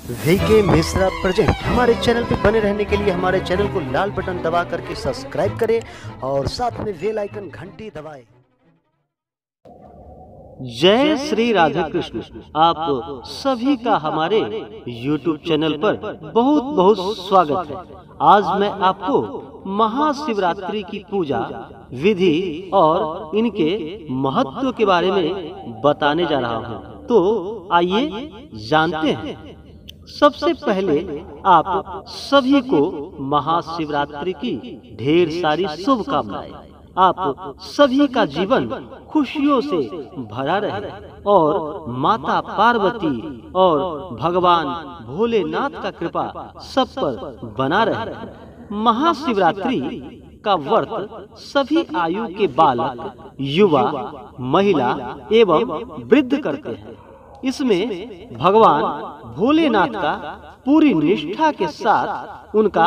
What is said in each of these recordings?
VK Mishra present. हमारे channel पर बने रहने के लिए हमारे चैनल को लाल बटन दबा करके सब्सक्राइब करें और साथ में बेल आइकन घंटी दबाएं। जय श्री राधे कृष्ण। आप सभी का हमारे YouTube चैनल पर बहुत बहुत स्वागत है। आज मैं आपको महाशिवरात्रि की पूजा विधि और इनके महत्व के बारे में बताने जा रहा हूँ। तो आइए जानते हैं। सबसे पहले आप सभी को महाशिवरात्रि की ढेर सारी शुभकामनाएं। आप सभी का जीवन खुशियों से भरा रहे और माता पार्वती और भगवान भोलेनाथ का कृपा सब पर बना रहे। महाशिवरात्रि का व्रत सभी आयु के बालक, युवा, महिला एवं वृद्ध करते हैं। इसमें भगवान भोलेनाथ का पूरी निष्ठा के साथ उनका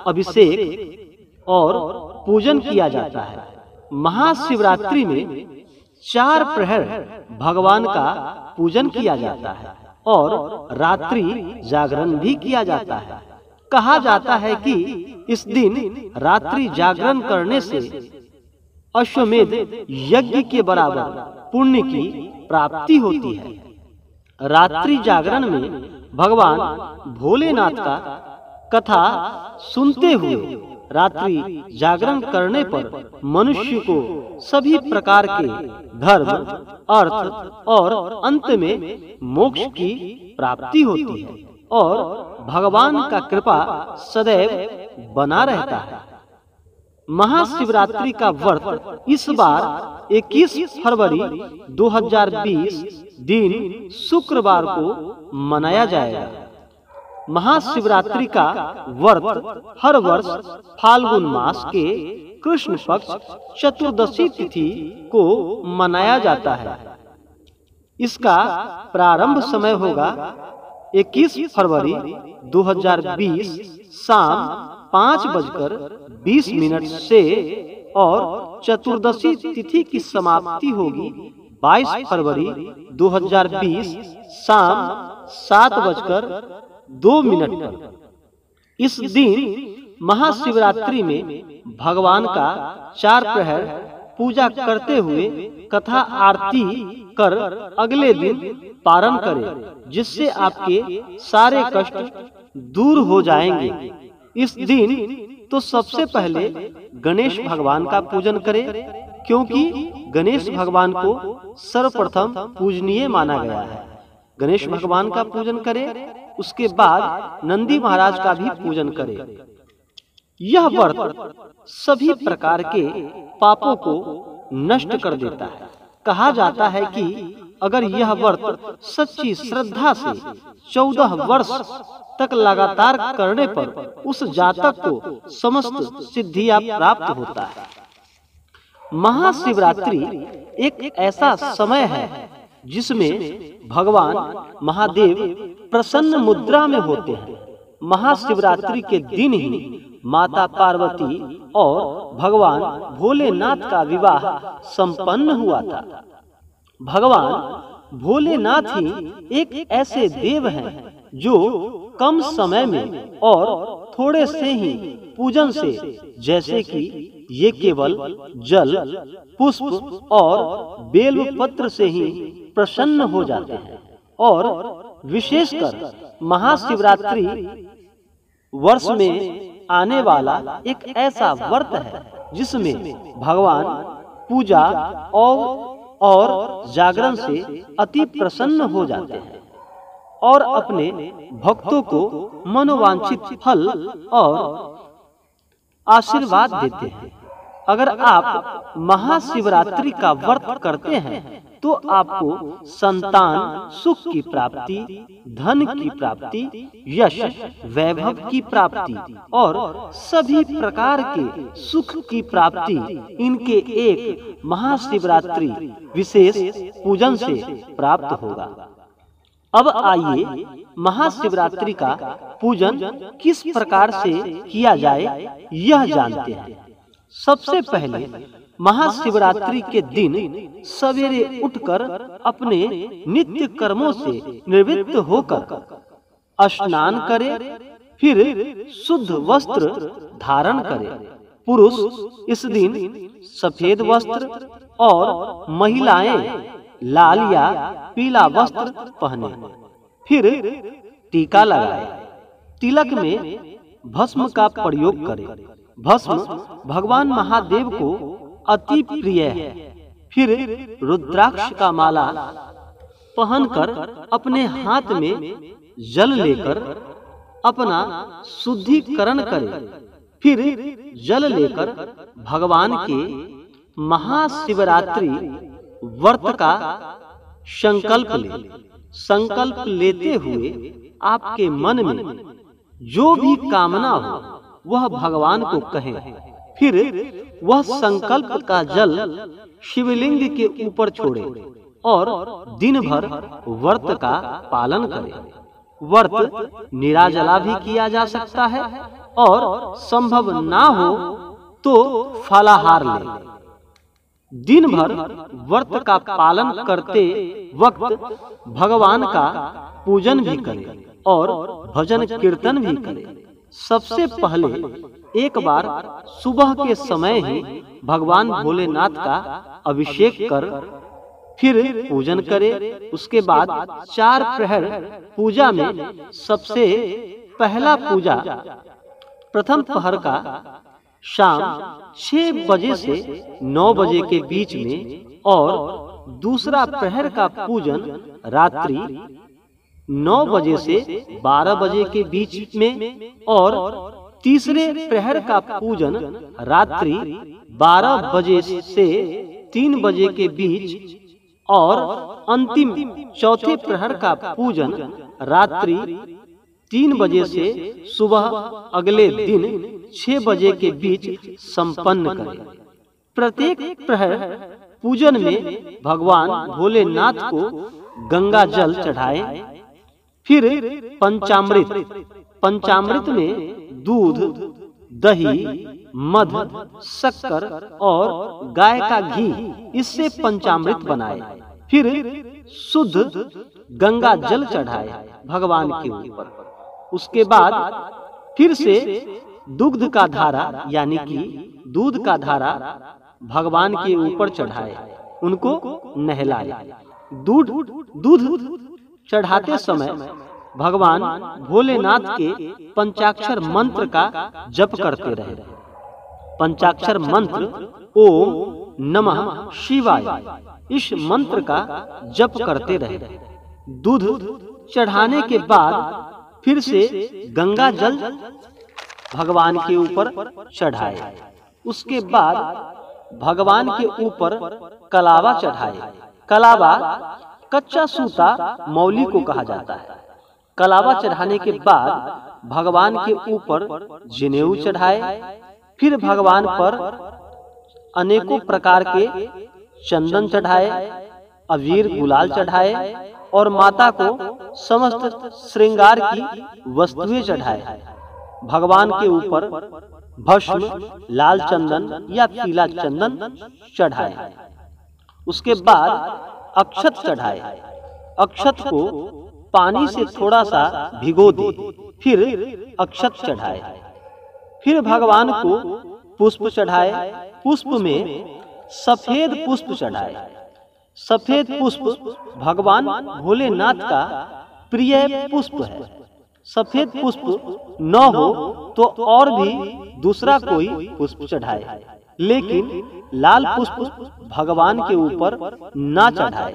अभिषेक और पूजन किया जाता है। महाशिवरात्रि में 4 प्रहर भगवान का पूजन किया जाता है और रात्रि जागरण भी किया जाता है। कहा जाता है कि इस दिन रात्रि जागरण करने से अश्वमेध यज्ञ के बराबर पुण्य की प्राप्ति होती है। रात्रि जागरण में भगवान भोलेनाथ का कथा सुनते हुए रात्रि जागरण करने पर मनुष्य को सभी प्रकार के धर्म, अर्थ और अंत में मोक्ष की प्राप्ति होती है और भगवान का कृपा सदैव बना रहता है। महाशिवरात्रि का व्रत इस बार 21 फरवरी 2020 दिन शुक्रवार को मनाया जाएगा। महाशिवरात्रि का व्रत हर वर्ष फाल्गुन मास के कृष्ण पक्ष चतुर्दशी तिथि को मनाया जाता है। इसका प्रारंभ समय होगा 21 फरवरी 2020 शाम 5:20 से और चतुर्दशी तिथि की समाप्ति होगी 22 फरवरी 2020 शाम 7:02 पर। इस दिन महाशिवरात्रि में भगवान का 4 प्रहर पूजा करते हुए कथा आरती कर अगले दिन पारण करें, जिससे आपके सारे कष्ट दूर हो जाएंगे। इस दिन तो सबसे पहले गणेश भगवान का पूजन करें, क्योंकि गणेश भगवान को सर्वप्रथम पूजनीय माना गया है। गणेश भगवान का पूजन करें, उसके बाद नंदी महाराज का भी पूजन करें। यह व्रत सभी प्रकार के पापों को नष्ट कर देता है। कहा जाता है कि अगर यह व्रत सच्ची श्रद्धा से 14 वर्ष तक लगातार करने पर उस जातक को समस्त सिद्धियां प्राप्त होता है। महाशिवरात्रि एक ऐसा समय है जिसमें भगवान महादेव प्रसन्न मुद्रा में होते हैं। महाशिवरात्रि के दिन ही माता पार्वती और भगवान भोलेनाथ का विवाह संपन्न हुआ था। भगवान भोलेनाथ ही एक ऐसे देव हैं जो कम समय में और थोड़े से ही पूजन से, जैसे कि ये केवल जल, पुष्प और बेल पत्र से ही प्रसन्न हो जाते हैं। और विशेषकर महाशिवरात्रि वर्ष में आने वाला एक ऐसा व्रत है जिसमें भगवान पूजा और जागरण से अति प्रसन्न हो जाते हैं और अपने भक्तों को मनोवांछित फल और आशीर्वाद देते हैं। अगर आप महाशिवरात्रि का व्रत करते हैं तो आपको संतान सुख की प्राप्ति, धन की प्राप्ति, यश वैभव की प्राप्ति और सभी प्रकार के सुख की प्राप्ति इनके एक महाशिवरात्रि विशेष पूजन से प्राप्त होगा। अब आइए महाशिवरात्रि का पूजन किस प्रकार से किया जाए यह जानते हैं। सबसे पहले महाशिवरात्रि के दिन सवेरे उठकर अपने नित्य कर्मों से निवृत्त होकर स्नान करे, फिर शुद्ध वस्त्र धारण करे। पुरुष इस दिन सफेद वस्त्र और महिलाएं लाल या पीला वस्त्र पहने, फिर टीका लगाए। तिलक में भस्म का प्रयोग करें। भस्म भगवान महादेव को अति प्रिय है। फिर रुद्राक्ष का माला पहनकर अपने हाथ में जल लेकर अपना शुद्धिकरण करें। फिर जल लेकर भगवान के महाशिवरात्रि व्रत का संकल्प ले। संकल्प लेते हुए आपके मन में जो भी कामना हो वह भगवान को कहें। फिर वह संकल्प का जल शिवलिंग के ऊपर छोड़े और दिन भर व्रत का पालन करें। व्रत निराजला भी किया जा सकता है और संभव ना हो तो फलाहार ले। दिन भर व्रत का पालन करते वक्त भगवान का पूजन भी करें और भजन कीर्तन भी करें। सबसे पहले एक बार सुबह के समय ही भगवान भोलेनाथ का अभिषेक कर फिर पूजन करे। उसके बाद 4 प्रहर पूजा में सबसे पहला पूजा प्रथम पहर का शाम 6 बजे से 9 बजे के बीच में और दूसरा प्रहर का पूजन रात्रि 9 बजे से 12 बजे के बीच में और तीसरे प्रहर का पूजन रात्रि 12 बजे से 3 बजे के बीच और अंतिम चौथे प्रहर का पूजन रात्रि 3 बजे से सुबह अगले दिन 6 बजे के बीच संपन्न करें। प्रत्येक प्रहर पूजन में भगवान भोलेनाथ को गंगा जल चढ़ाएं। फिर पंचामृत में दूध, दही, मध, शक्कर और गाय का घी, इससे पंचामृत बनाए। फिर शुद्ध गंगा जल चढ़ाए भगवान के ऊपर। उसके बाद फिर से दुग्ध का धारा यानी कि दूध का धारा भगवान के ऊपर चढ़ाए, उनको नहलाए। दूध चढ़ाते समय भगवान भोलेनाथ के पंचाक्षर मंत्र का जप करते रहे। पंचाक्षर मंत्र ओम नमः शिवाय, इस मंत्र का जप करते रहे। दूध चढ़ाने के बाद फिर से गंगा जल भगवान के ऊपर चढ़ाए। उसके बाद भगवान के ऊपर कलावा चढ़ाए। कलावा कच्चा सूता मौली को कहा जाता है। कलावा चढ़ाने के बाद भगवान के ऊपर जनेऊ चढ़ाए। फिर भगवान पर अनेकों प्रकार के चंदन चढ़ाए, अबीर गुलाल चढ़ाए और माता को समस्त श्रृंगार की वस्तुएं चढ़ाए। भगवान के ऊपर भस्म, लाल चंदन या पीला चंदन चढ़ाए। उसके बाद अक्षत चढ़ाए। अक्षत को पानी से थोड़ा सा भिगो दे, फिर अक्षत चढ़ाए। फिर भगवान को पुष्प चढ़ाए। पुष्प में सफेद पुष्प चढ़ाए। सफेद पुष्प भगवान भोलेनाथ का प्रिय पुष्प है। सफेद पुष्प न हो तो और भी दूसरा कोई पुष्प चढ़ाए, लेकिन लाल पुष्प भगवान के ऊपर ना चढ़ाए।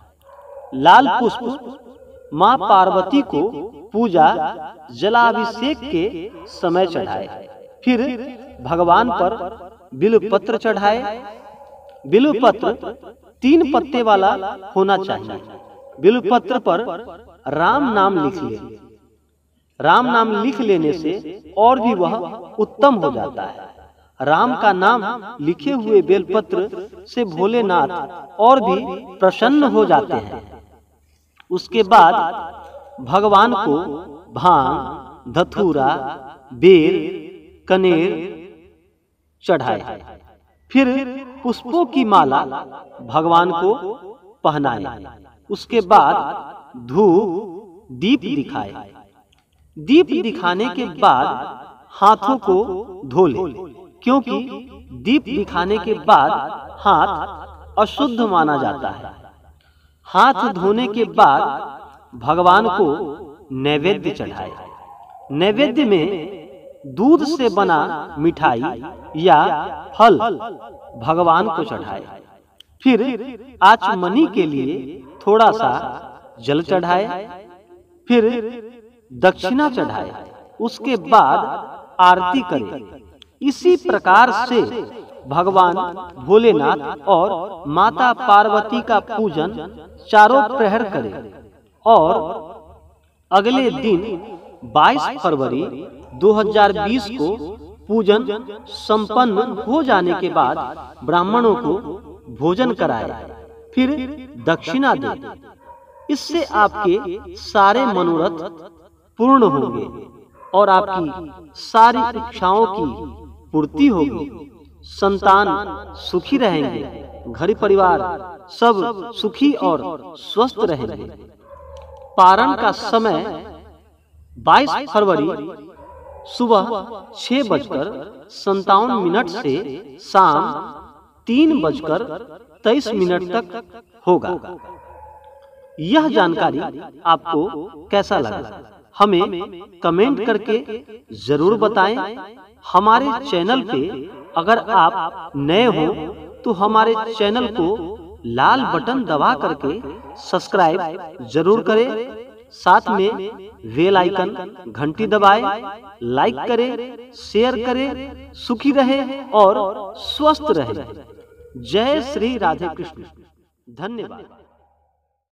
लाल पुष्प माँ पार्वती को पूजा जलाभिषेक के समय चढ़ाए। फिर भगवान पर बिल्वपत्र चढ़ाए। बिल्वपत्र 3 पत्ते वाला होना चाहिए। बिल्वपत्र पर राम नाम लिख ले। राम नाम लिख लेने से और भी वह उत्तम हो जाता है। राम का नाम लिखे हुए बेलपत्र से भोलेनाथ और भी प्रसन्न हो जाते हैं। उसके बाद भगवान को भांग, धतूरा, बेर, कनेर चढ़ाए। फिर पुष्पों की माला भगवान को पहनाए। उसके बाद धूप दीप दिखाए। दीप दिखाने के बाद हाथों को धो लें, क्योंकि दीप दिखाने के बाद हाथ अशुद्ध माना जाता है। हाथ धोने के बाद भगवान को नैवेद्य चढ़ाएं। नैवेद्य में दूध से बना मिठाई या फल भगवान को चढ़ाएं। फिर आचमनी के लिए थोड़ा सा जल चढ़ाएं। फिर दक्षिणा चढ़ाएं। उसके बाद आरती करें। इसी प्रकार से भगवान भोलेनाथ और माता पार्वती का पूजन चारों प्रहर करें और अगले दिन 22 फरवरी 2020 को पूजन संपन्न हो जाने के बाद ब्राह्मणों को भोजन कराएं, फिर दक्षिणा दें। इससे आपके सारे मनोरथ पूर्ण होंगे और आपकी सारी इच्छाओं की पूर्ति होगी। संतान सुखी रहेंगे, घर परिवार सब सुखी और स्वस्थ रहेंगे। पारण का समय 22 फरवरी सुबह 6:57 से शाम 3:23 तक होगा। यह जानकारी आपको कैसा लगा, हमें कमेंट करके जरूर बताएं। हमारे चैनल पे अगर आप नए हो तो हमारे चैनल को लाल बटन दबा करके सब्सक्राइब जरूर करें। साथ में बेल आइकन घंटी दबाएं, लाइक करें, शेयर करें। सुखी रहे और स्वस्थ रहे। जय श्री राधे कृष्ण। धन्यवाद।